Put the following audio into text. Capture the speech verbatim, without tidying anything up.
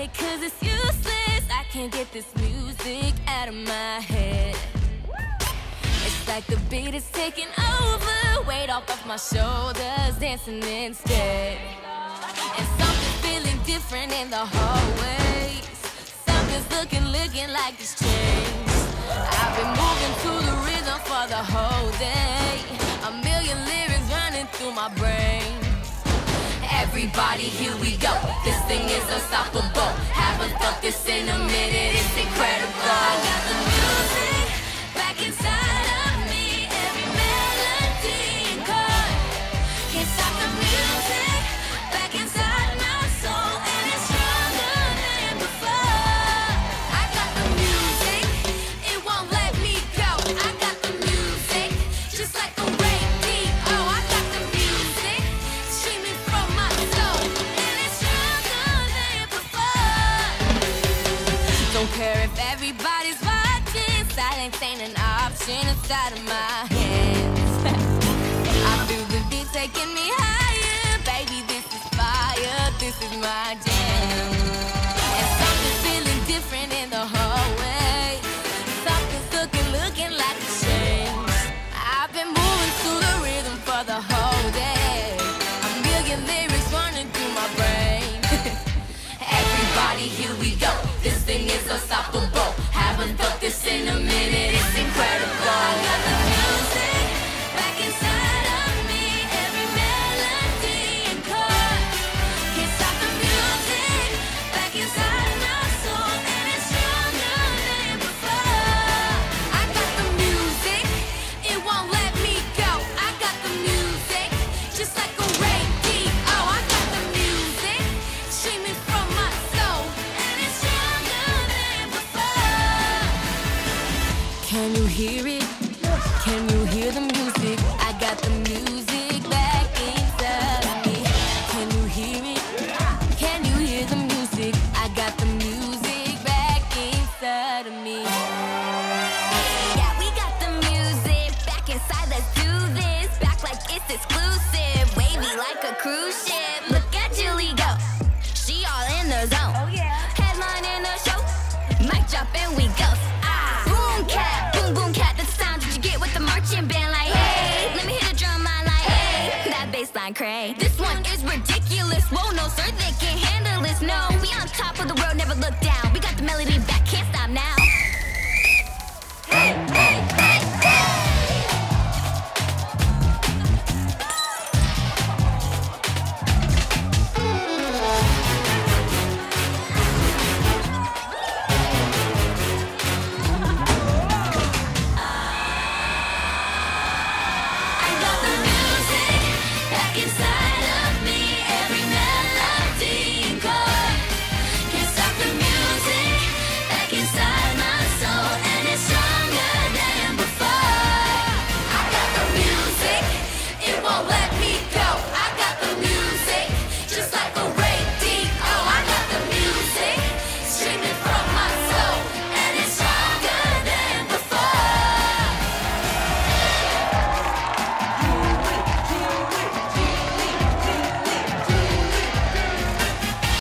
it cause it's useless. I can't get this music out of my head. It's like the beat is taking over, weight off of my shoulders, dancing instead. And something's feeling different in the hallways. Something's looking, looking like it's changed. I've been moving to the rhythm for the whole day. A million lyrics running through my brain. Everybody, here we go. This thing is unstoppable. Haven't felt this in a minute. It's incredible. I got the music back inside of me. Every melody and chord. Can't stop the music back inside my soul, and it's stronger than before. I got the music, it won't let me go. I got the music, just like a radio. I got the music, streaming from my soul, and it's stronger than before. Don't care if everybody's watching, silence ain't an option inside of my hands. I feel the beat taking me higher, baby, this is fire, this is my jam. And something's feeling different in the hallway. Something's looking, looking like a change. I've been moving to the rhythm for the whole day. A million lyrics running through my brain. Everybody, here we go. This thing is unstoppable. Haven't felt this in a minute. It's incredible. I got the music back inside of me. Every melody and chord. Can't stop the music back inside my soul, and it's stronger than before. I got the music, it won't let me go. I got the music, just like a radio. I got the music, streaming from my soul, and it's stronger than before. Can you hear it? Can you hear the music? I got the music back inside of me. Can you hear it? Can you hear the music? I got the music back inside of me. Yeah, we got the music back inside. Let's do this. Back like it's exclusive. Wavy like a cruise ship. Look at Julie go. She all in the zone. Oh yeah. Headline in the show. Mic drop and we go. Ah, boom cat, boom boom cat. That's the sound that you get with the marching band. Like hey, let me hit a drum line. Like hey, that bass line cray. This one is ridiculous. Whoa, no sir, they can't handle this. No, we on top of the world, never look down. We got the melody back, can't stop now.